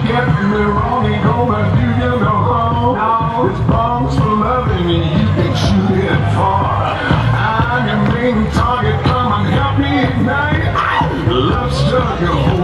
get me wrong, ain't gonna do you no harm. No. It's bombs for loving and you can shoot it far. I'm your main target, come and help me ignite. Love struggle.